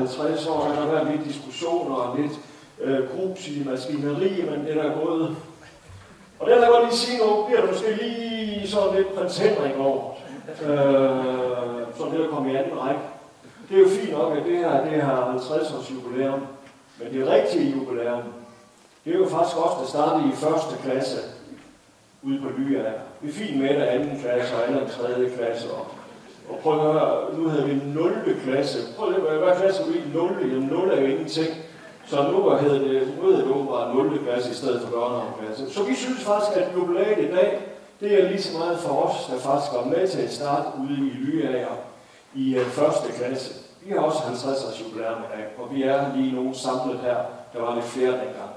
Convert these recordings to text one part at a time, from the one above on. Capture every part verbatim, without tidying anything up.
halvtreds år, der har været lidt diskussioner og lidt øh, grus i maskineri, men det der er gået. Og der vil jeg godt lige sige nu, bliver der måske lige sådan lidt prins Henrik over, øh, som det der kom i anden række. Det er jo fint nok, at det her, det her halvtreds års jubilæum, men det rigtige jubilæum, det er jo faktisk også, der startede i første klasse ude på Lyager. Det er fint med, at anden klasse og anden tredje klasse. Og, og prøv at høre, nu havde vi nul klasse. Prøv at høre, hvad klasse er vi? nul? Jamen nul er jo ingenting. Så nu hedder det, nu hedder det åbenbart nul klasse i stedet for børnehaveklasse. Så vi synes faktisk, at jubilæet i dag, det er lige så meget for os, der faktisk var med til at starte ude i Lyager i uh, første klasse. Vi har også halvtreds års jubilæum i dag, og vi er lige nu samlet her. Der var lidt flere dengang.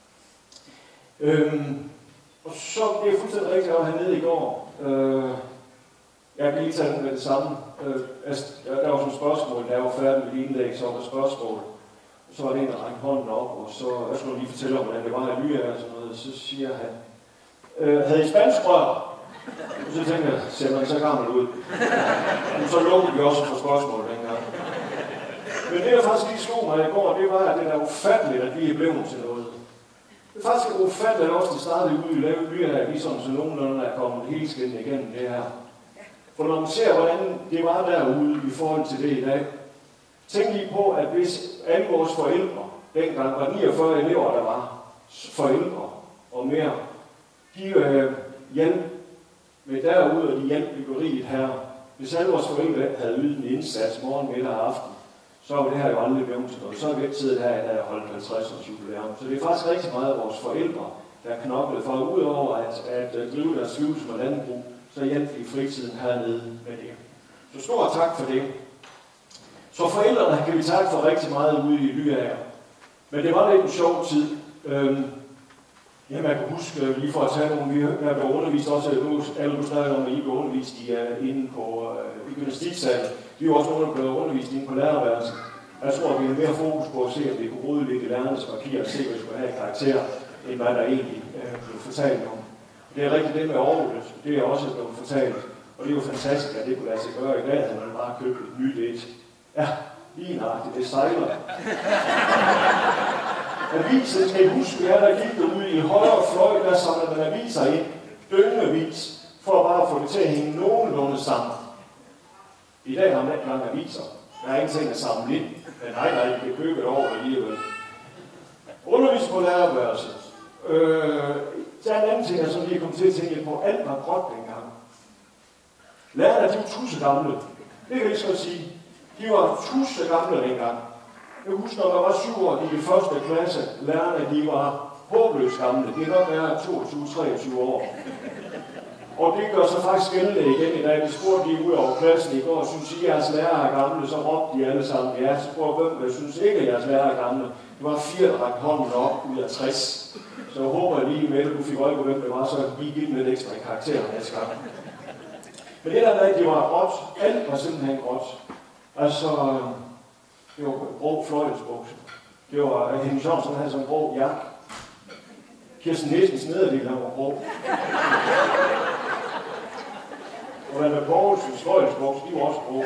Øhm, og så det er fuldstændig rigtigt, at jeg var hernede i går. Øh, jeg kan lige tage den med det samme. Øh, altså, der var sådan et spørgsmål, da jeg var færdig med det indlæg, så var der spørgsmål. Så var det en, der rækte hånden op, og så jeg skulle lige fortælle om, hvordan det var i Lyager og sådan noget. Så siger han, øh, havde I spansk rør? Og så tænkte jeg, ser man så gammel ud? Og så lukkede vi også for spørgsmål dengang. Men det, der faktisk lige slog mig i går, det var, at det er ufatteligt, at vi er blevet til noget. Det er faktisk ufatteligt, at også det startede ude i Lyager, at vi sådan så nogenlunde er kommet helt skændende igennem det her. For når man ser, hvordan det var derude i forhold til det i dag, tænk lige på, at hvis alle vores forældre, dengang var niogfyrre elever, der var forældre og mere, de øh, hjalp med derude, og de hjalp byggeriet her. Hvis alle vores forældre havde ydet en indsats morgen, middag og aften, så var det her jo aldrig blevet til noget. Så har vi ikke siddet her i dag og holdt halvtreds års jubilæum. Så det er faktisk rigtig meget af vores forældre, der er knoklet for, udover at, at drive deres liv som landbrug, så hjalp vi i fritiden hernede med det. Så stor tak for det. Så forældrene kan vi takke for rigtig meget ude i Lyager. Men det var lidt en sjov tid. Øhm, jamen, jeg kan huske, lige for at tage nogle, vi har blevet undervist også, nu, alle du snakker om, at I blev undervist i, uh, inde på uh, i gymnastiksalen. Vi er også nogle, der blev undervist inde på lærerværelsen. Jeg tror, at vi har mere fokus på at se, at vi kunne rode lidt i lærernes papir og se, hvad vi skulle have i karakter, end hvad der egentlig uh, blev fortalt om. Det er rigtigt det med Aarhus, det er også blevet fortalt. Og det er jo fantastisk, at det kunne lade sig gøre i dag, at man bare købte et nyt et. Ja, lige nøjagtigt, det sejler. Avisen, skal I huske, at der gik derude i højre fløj, der samler man aviser ind, dyngevis, for bare at få det til at hænge nogenlunde sammen. I dag har man ikke langt aviser. Der er ingenting at samle ind, men nej, nej, I kan købe et år alligevel. Undervis på lærerværelset. Øh, der er en anden ting, jeg så lige kom til at tænke på. Alt var gråt dengang. Lærerne, de var tusind gamle. Det kan jeg så sige. De var tusind gamle dengang. Jeg husker, når jeg var syv år, de i første klasse, lærerne, de var håbløst gamle. Det er nok være toogtyve til treogtyve år. Og det gør sig faktisk gældende igen i dag. Vi spurgte de ud over klassen i går, og synes I, at jeres lærere er gamle, så råbte de alle sammen. Ja, så spurgte hvem, jeg synes ikke, at jeres lærere er gamle. Det var fire, der rakte hånden op ud af tres. Så jeg håber lige med, at du fik øje på, hvem det var, så vi gik lidt ekstra i karakter næste gang. Men det der med, at det var gråt. Alt var simpelthen gråt. Altså, det var grå fløjelsbukser. Det var Henning Jørgensen, der havde sådan en grå jakke. Kirsten Nielsens nederdel, han var grå. Og Valder Poulsens fløjelsbukser, de var også grå.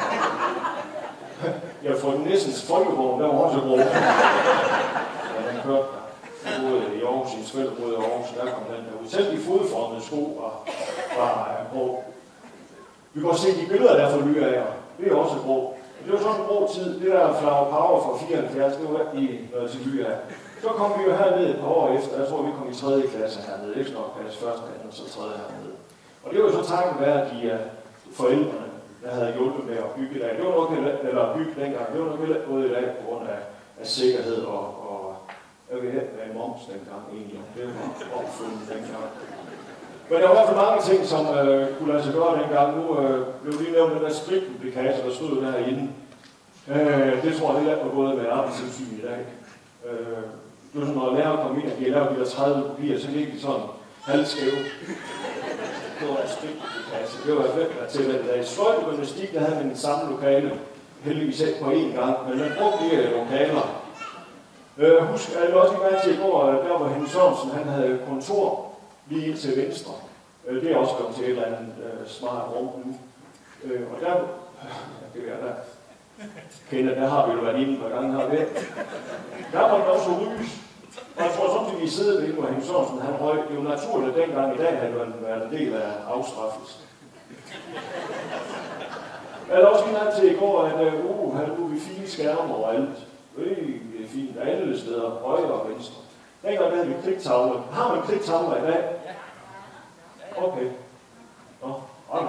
Ja, for Nissens folkevogn, der var også grå. Ja, den kørte der. Både i Aarhus, i Svælderbrød i Aarhus, der kom den derude. Selv de fodformede sko var, var grå. Vi kan også se de billeder der fra Lyager. Det er også grå. Det var sådan en grå tid. Det der Flower Power fra fireoghalvfjerds, det var i noget til Lyager. Så kom vi jo herned et par år efter. Jeg tror, vi kom i tredje klasse hernede. Ikke nok klasse første, anden og så tredje hernede. Og det var jo så takket være de uh, forældrene, der havde hjulpet med at bygge i dag. Det var nok eller bygge dengang. Det var nok heller både i dag på grund af, af sikkerhed og, og jeg ved ikke, hvad moms dengang egentlig. Det var opfundet dengang. Men der var i hvert fald mange ting, som øh, kunne lade sig gøre dengang. Nu øh, blev lige nævnt den der spritpublikator, der stod derinde. Øh, det tror jeg, det er gået med arbejdstilsyn i dag. Øh, det var sådan, når lærere kom ind, og de lavede de der tredive kopier, så gik de sådan halvskæve. Det var en spritpublikator. Det var virkelig til at der i sløjt og gymnastik, der havde man den samme lokale, heldigvis ikke på én gang, men man brugte de lokaler. Øh, husk, jeg vil også lige mærke til i går, der var Henning Sørensen, han havde kontor lige ind til venstre. Det er også kommet til et eller andet uh, smart rum nu. Uh, og der, ja, det er der. Kender, der har vi jo været inde et par gange her ved. Der må den også ryges. Og jeg tror sådan, at vi sidder ved, hvor Henning Sørensen, han røg. Det er jo naturligt, at dengang i dag havde han været en del af afstraffelsen. Jeg havde også lige til i går, at uh, her nu vi fine skærme overalt. Øh, det er fint. Alle steder, højre og venstre. Dengang der havde vi kridtavler. Har man kridtavler i dag? Okay. Nå, okay.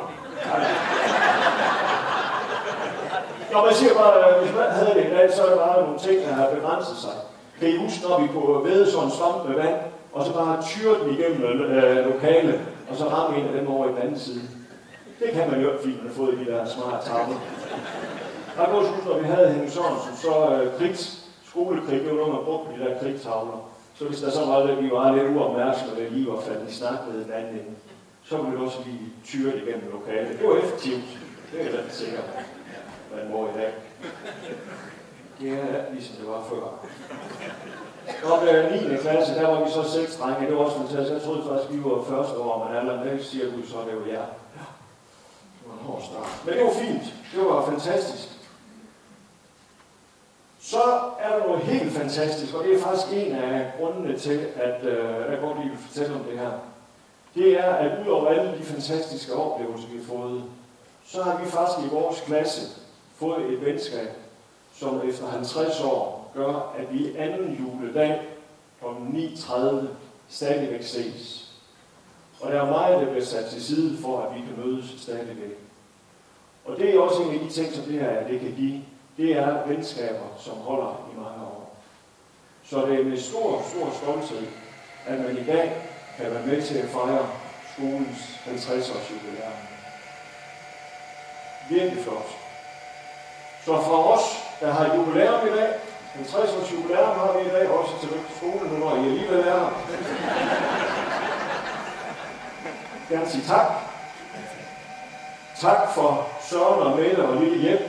Nå, man siger bare, at hvis man havde det i dag, så er der bare nogle ting, der har begrænset sig. Kan I huske, når vi kunne væde sådan en svamp med vand, og så bare tyre den igennem øh, lokale, og så ramme en af dem over i den anden side? Det kan man jo ikke, fordi man har fået de der smarte tavler. Jeg kan også huske, når vi havde Henning Sørensen, så øh, krigs, skolekrig, det var noget, man brugte de der krigstavler. Så hvis der så var det, vi var lidt uopmærksomme, og det lige var faldet i snak med den anden ende, så ville det også lige tyre det igennem lokale. Det var effektivt. Det er jeg sikkert, man må i dag. Det er ligesom det var før. Og med niende klasse, der var vi så seks drenge. Det var også fantastisk. Jeg troede faktisk, vi var første år, men allerede siger Gud, så det var jer. Det var en hård start. Men det var fint. Det var fantastisk. Så er der noget helt fantastisk, og det er faktisk en af grundene til, at øh, jeg godt lige vil fortælle om det her. Det er, at udover alle de fantastiske oplevelser, vi har fået, så har vi faktisk i vores klasse fået et venskab, som efter halvtreds år gør, at vi anden juledag kl. ni tredive stadigvæk ses. Og der er meget, der bliver sat til side for, at vi kan mødes stadigvæk. Og det er også en af de ting, som det her det kan give. Det er venskaber, som holder i mange år. Så det er med stor, stor stolthed, at man i dag kan være med til at fejre skolens halvtreds års jubilæum. Virkelig flot. Så for os, der har jubilæum i dag, halvtreds års jubilæum har vi i dag, også tillykke til skolen, når I alligevel er her. Jeg vil sige tak. Tak for Søren og Mette og lille Hjælp.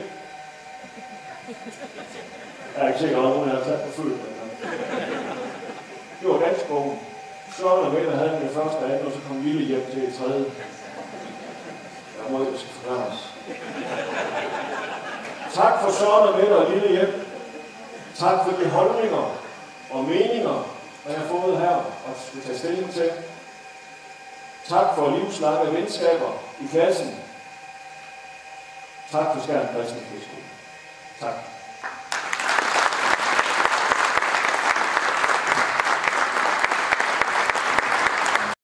Jeg er ikke sikker, at nogen har sat på følgen. Det var danskbogen. Søren og Mette havde den det første og anden, og så kom lille Hjælp til et tredje. Der må jeg skal forklares. Tak for Søren og Mette og lille Hjælp. Tak for de holdninger og meninger, jeg har fået her og skal tage stilling til. Tak for livslange venskaber i klassen. Tak for Skjern Kristne Friskole. Tak.